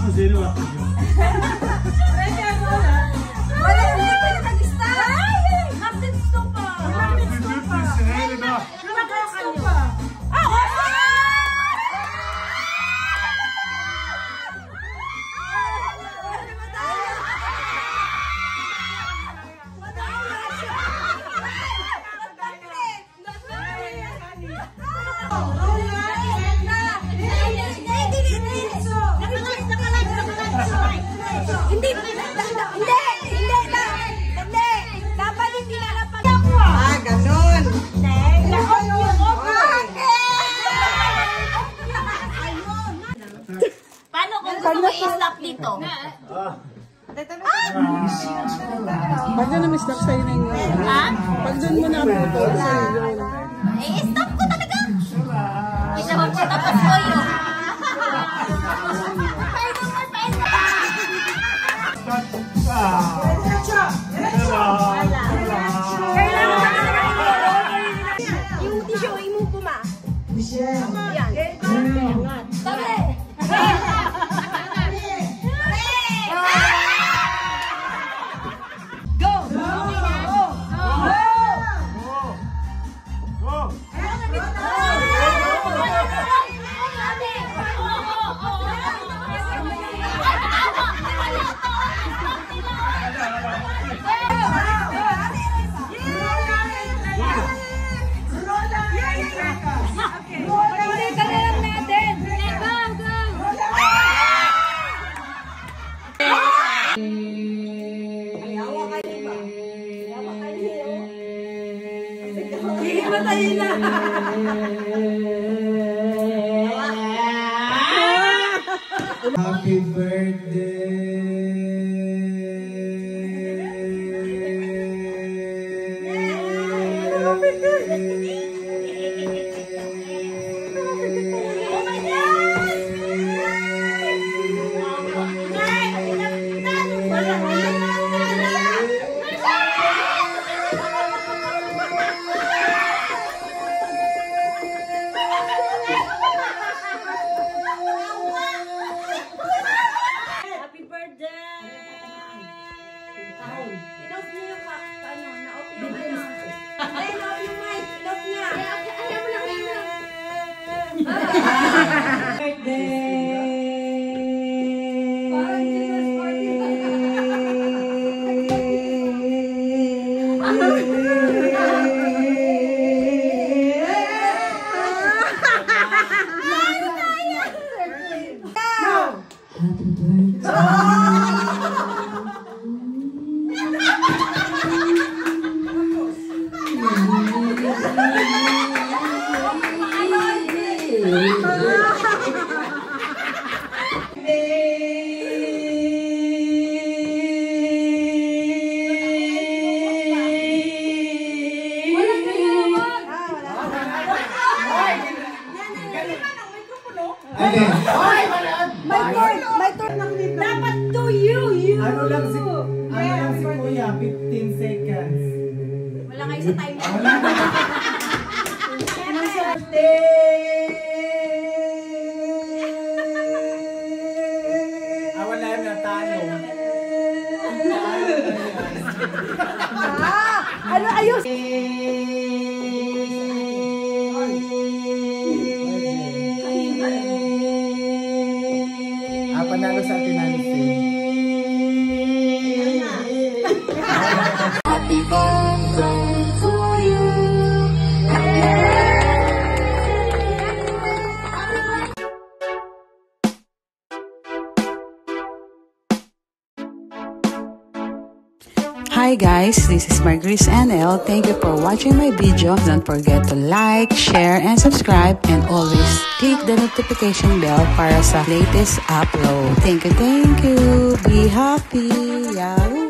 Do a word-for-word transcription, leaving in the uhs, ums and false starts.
Hindi, hindi, hindi, hindi. Dapat hindi na napag... Ah, ganun. Paano kung gusto mo i-stop dito? Pag doon na-stop sa'yo na yun. Ha? Pag doon mo na po sa'yo. Eh, stop ko talaga. May sabab ko tapos ko yun. Yung tissue, i-move ko ma. Yan. Dali! Go! Go! Happy birthday. Happy birthday. Oh my God. Dapat to you, you. Ano lang si, ano lang si Kuya, fifteen seconds. Wala kayo sa time. Ah, wala yun na talo. Ah, ano ayos? Ah, panalo sa atin natin. Happy birthday to you. Hi guys, this is Margaret N L. Thank you for watching my video. Don't forget to like, share, and subscribe. And always click the notification bell para sa latest upload. Thank you, thank you. Be happy. Yahoo!